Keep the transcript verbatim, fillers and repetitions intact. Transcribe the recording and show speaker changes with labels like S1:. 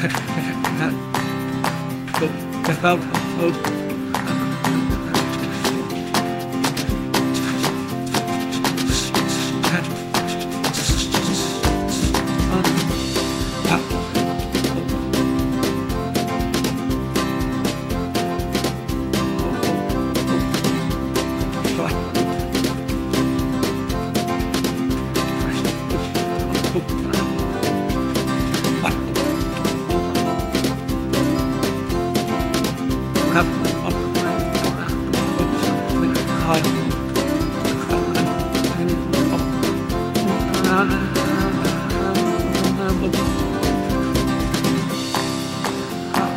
S1: นะครับเออครับครับ